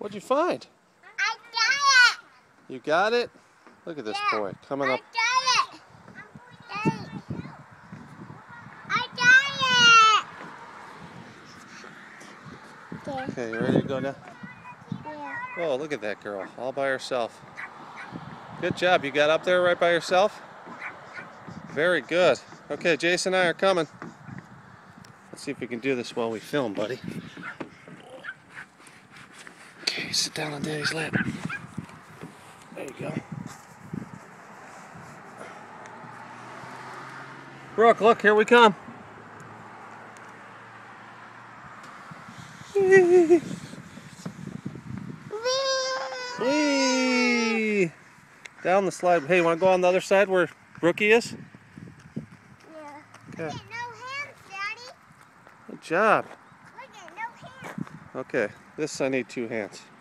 What'd you find? I got it. You got it? Look at this boy coming up. I got it. I got it. Okay, you ready to go now? Yeah. Oh, look at that girl, all by herself. Good job. You got up there right by yourself? Very good. Okay, Jason and I are coming. Let's see if we can do this while we film, buddy. Okay, sit down on Daddy's lap. There you go. Brooke, look, here we come. Whee! Whee! Down the slide. Hey, you want to go on the other side where Brookie is? Yeah. Okay. Look at no hands, Daddy. Good job. Look at no hands. Okay, this I need 2 hands.